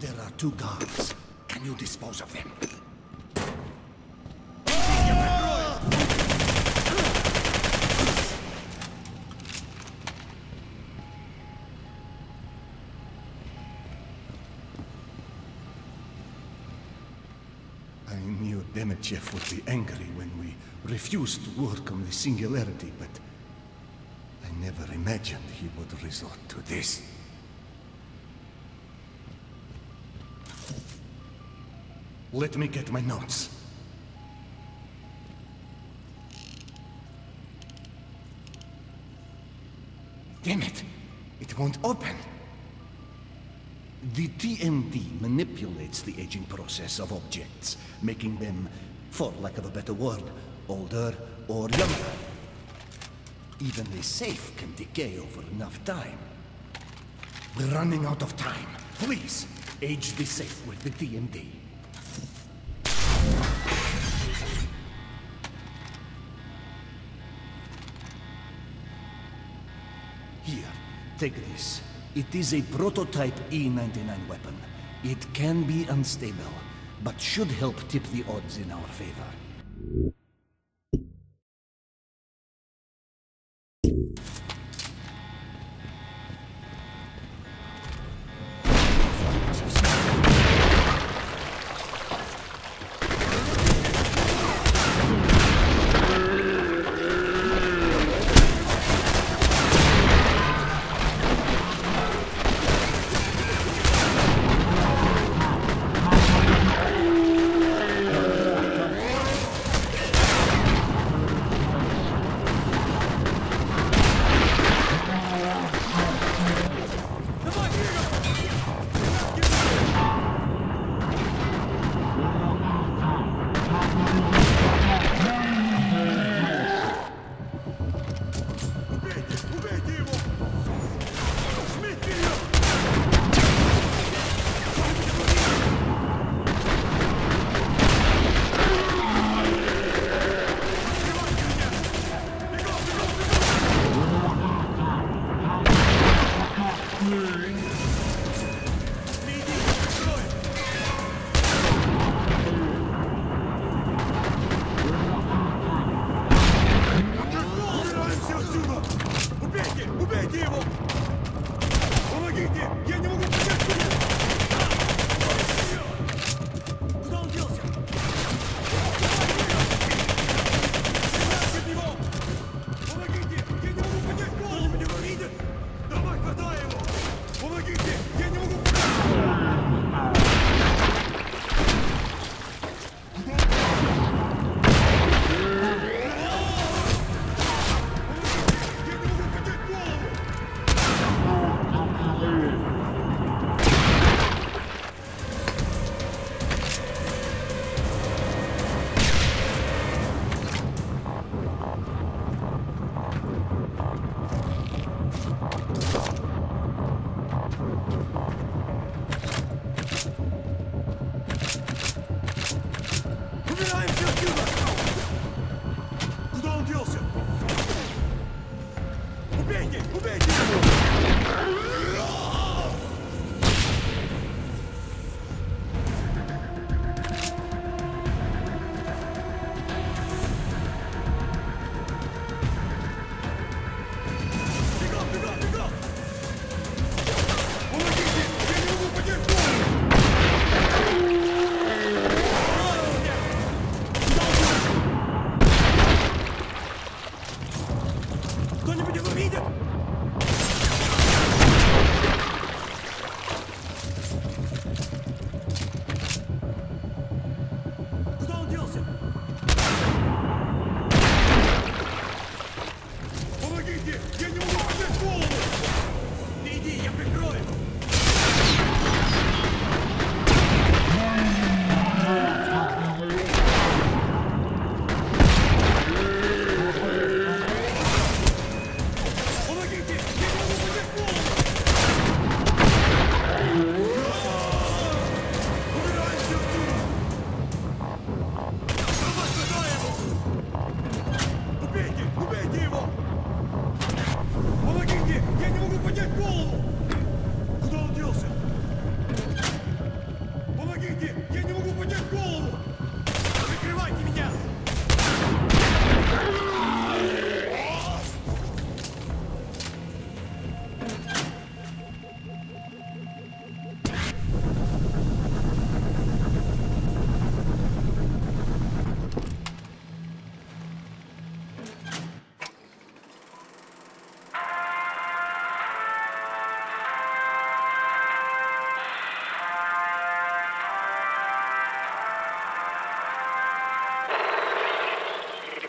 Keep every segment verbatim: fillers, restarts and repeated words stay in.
There are two guards. Can you dispose of them? I knew Demetyev would be angry when we refused to work on the Singularity, but I never imagined he would resort to this. Let me get my notes. Damn it! It won't open! The T M D manipulates the aging process of objects, making them, for lack of a better word, older or younger. Even the safe can decay over enough time. We're running out of time. Please, age the safe with the T M D. Here, take this. It is a prototype E ninety-nine weapon. It can be unstable, but should help tip the odds in our favor.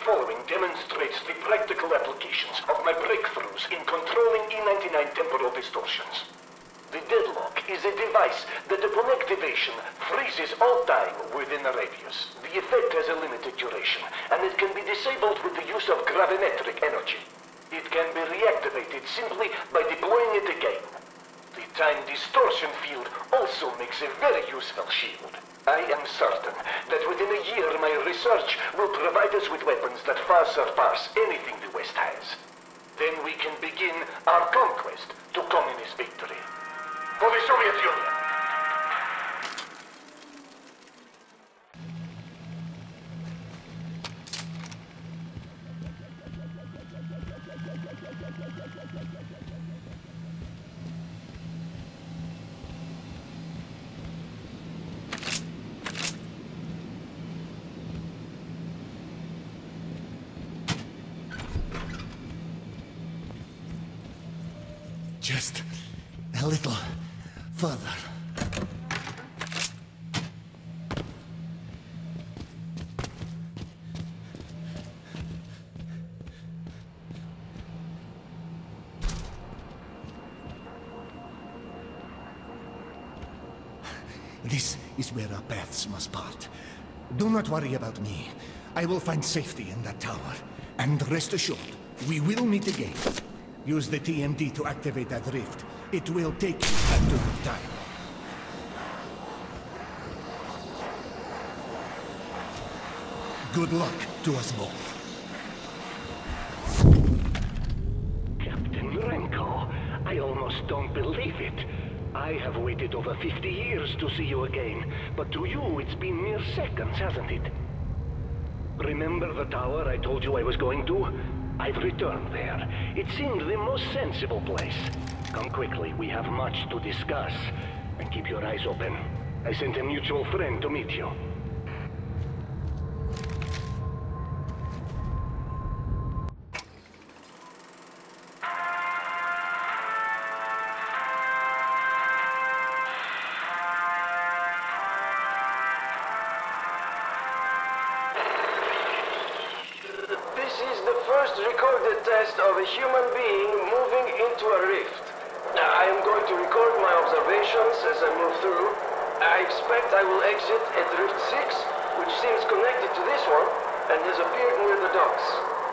following demonstrates the practical applications of my breakthroughs in controlling E ninety-nine temporal distortions. The deadlock is a device that upon activation freezes all time within a radius. The effect has a limited duration, and it can be disabled with the use of gravimetric energy. It can be reactivated simply by deploying it again. The time distortion field also makes a very useful shield. I am certain that within a year my research will provide us with weapons that far surpass anything the West has. Then we can begin our conquest to communist victory. For the Soviet Union! Just a little further. This is where our paths must part. Do not worry about me. I will find safety in that tower. And rest assured, we will meet again. Use the T M D to activate that rift. It will take you back to the time. Good luck to us both. Captain Renko, I almost don't believe it. I have waited over fifty years to see you again, but to you it's been mere seconds, hasn't it? Remember the tower I told you I was going to? I've returned there. It seemed the most sensible place. Come quickly, we have much to discuss. And keep your eyes open. I sent a mutual friend to meet you. First recorded test of a human being moving into a rift. I am going to record my observations as I move through. I expect I will exit at Rift six, which seems connected to this one, and has appeared near the docks.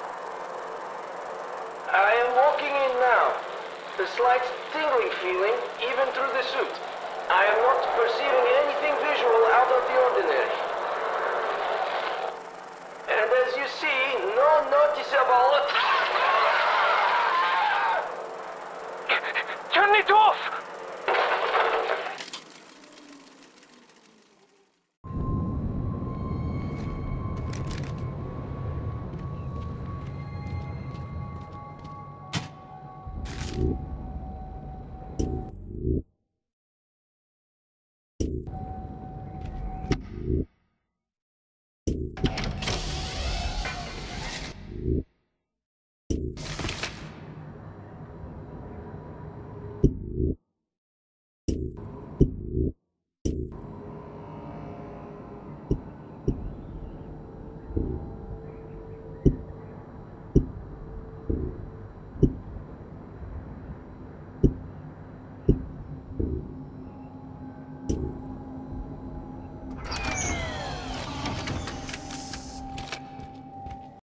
I am walking in now. A slight tingling feeling, even through the suit. I am not perceiving anything visual out of the ordinary. And as you see, no noticeable... Turn it off! You